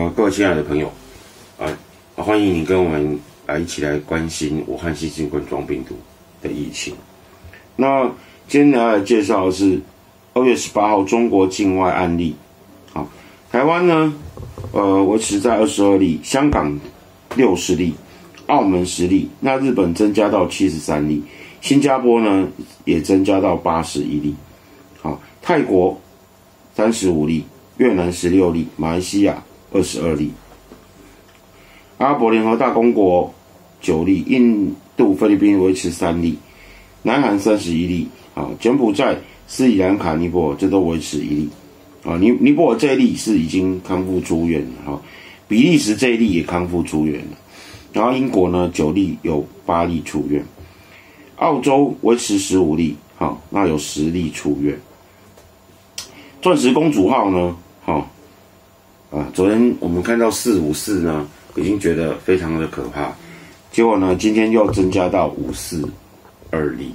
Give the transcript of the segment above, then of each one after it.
各位亲爱的朋友，欢迎你跟我们一起来关心武汉细菌冠状病毒的疫情。那今天来介绍的是2月18号中国境外案例。好，台湾呢，维持在22例，香港60例，澳门10例，那日本增加到73例，新加坡呢也增加到81例。好，泰国35例，越南16例，马来西亚22例，阿拉伯联合大公国9例，印度、菲律宾维持3例，南韩31例，柬埔寨、斯里兰卡、尼泊尔这都维持1例。尼泊尔这一例是已经康复出院了，比利时这一例也康复出院了，然后英国呢9例有8例出院，澳洲维持15例，那有10例出院。钻石公主号呢，昨天我们看到454呢，已经觉得非常的可怕，结果呢，今天又增加到542例，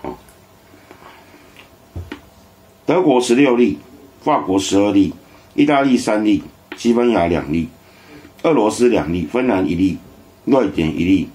德国16例，法国12例，意大利3例，西班牙2例，俄罗斯2例，芬兰1例，瑞典1例，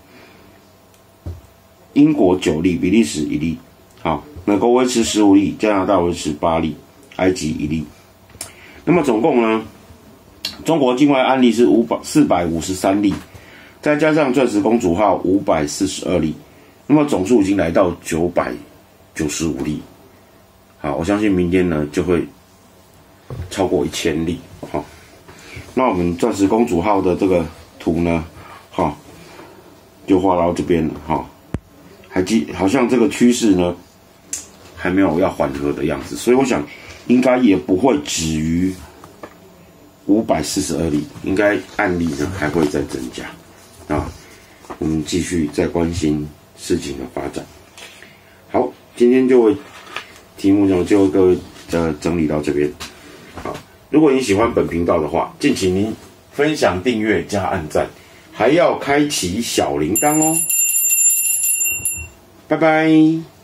英国9例，比利时1例，美国维持15例，加拿大维持8例，埃及1例。那么总共呢，中国境外案例是453例，再加上钻石公主号542例，那么总数已经来到995例。好，我相信明天呢就会超过1000例。那我们钻石公主号的这个图呢，就画到这边了。好像这个趋势呢还没有要缓和的样子，所以我想应该也不会止于542例，应该案例呢还会再增加。我们继续再关心事情的发展。好，今天就会题目呢就为各位整理到这边。好，如果你喜欢本频道的话，敬请您分享、订阅、加按赞，还要开启小铃铛哦。拜拜。